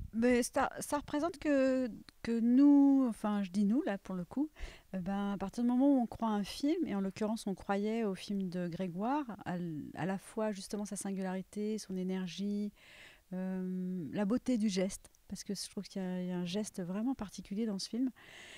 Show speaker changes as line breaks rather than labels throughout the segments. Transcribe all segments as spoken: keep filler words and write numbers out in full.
Mais ça, ça représente que, que nous, enfin je dis nous là pour le coup, euh, ben, à partir du moment où on croit à un film, et en l'occurrence on croyait au film de Grégoire, à, l- à la fois justement sa singularité, son énergie, euh, la beauté du geste, parce que je trouve qu'il y a, il y a un geste vraiment particulier dans ce film,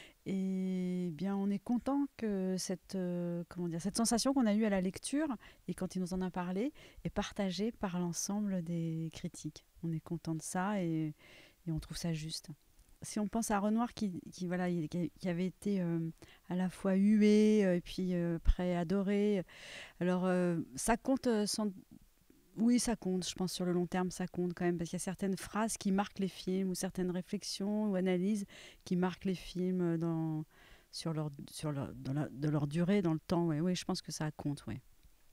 et bien on est content que cette, euh, comment dire, cette sensation qu'on a eue à la lecture, et quand il nous en a parlé, est partagée par l'ensemble des critiques. On est content de ça, et et on trouve ça juste. Si on pense à Renoir qui, qui, voilà, qui, qui avait été euh, à la fois hué euh, et puis euh, après adoré, alors euh, ça compte euh, sans... Oui, ça compte, je pense sur le long terme, ça compte quand même, parce qu'il y a certaines phrases qui marquent les films, ou certaines réflexions ou analyses qui marquent les films euh, dans, sur leur, sur leur, dans la, de leur durée, dans le temps. Ouais. Oui, je pense que ça compte, ouais.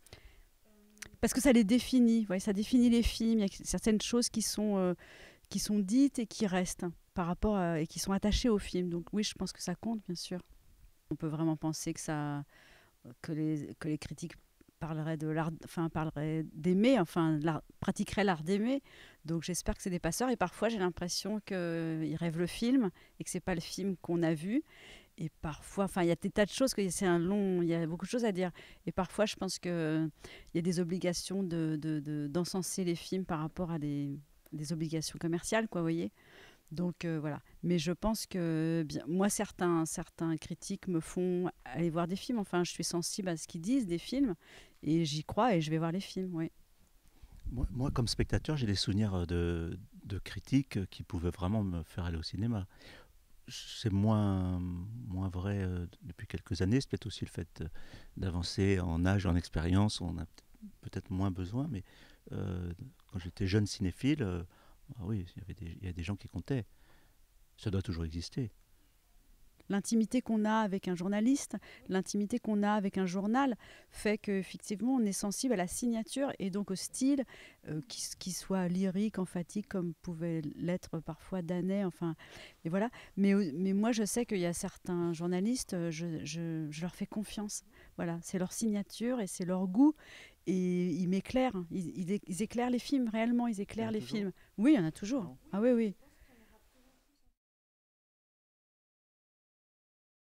Parce que ça les définit, ouais, ça définit les films. Il y a certaines choses qui sont euh, qui sont dites et qui restent par rapport à, et qui sont attachées au film. Donc oui, je pense que ça compte, bien sûr. On peut vraiment penser que ça, que les, que les critiques parleraient de l'art, enfin parleraient d'aimer, enfin l'art, pratiqueraient l'art d'aimer. Donc j'espère que c'est des passeurs. Et parfois j'ai l'impression qu'ils rêvent le film et que c'est pas le film qu'on a vu. Et parfois, enfin, il y a des tas de choses, que c'est un long, il y a beaucoup de choses à dire. Et parfois, je pense que il y a des obligations de, de, de- d'encenser les films par rapport à des, des obligations commerciales, quoi, vous voyez. Donc euh, voilà. Mais je pense que bien, moi, certains, certains critiques me font aller voir des films. Enfin, je suis sensible à ce qu'ils disent des films et j'y crois et je vais voir les films. Oui.
Moi, moi, comme spectateur, j'ai des souvenirs de, de critiques qui pouvaient vraiment me faire aller au cinéma. C'est moins, moins vrai euh, depuis quelques années. C'est peut-être aussi le fait euh, d'avancer en âge, en expérience. On a peut-être moins besoin, mais euh, quand j'étais jeune cinéphile, euh, ah oui, il y avait des, il y a des gens qui comptaient. Ça doit toujours exister.
L'intimité qu'on a avec un journaliste, l'intimité qu'on a avec un journal fait qu'effectivement on est sensible à la signature et donc au style, euh, qui, qui soit lyrique, emphatique, comme pouvait l'être parfois Danet, enfin, et voilà. Mais, mais moi je sais qu'il y a certains journalistes, euh, je, je, je leur fais confiance. Voilà, c'est leur signature et c'est leur goût. Et ils m'éclairent, ils, ils, ils éclairent les films, réellement, ils
Il y en
éclairent
a
les
toujours.
films. Oui, il y en a toujours.
Non.
Ah oui, oui.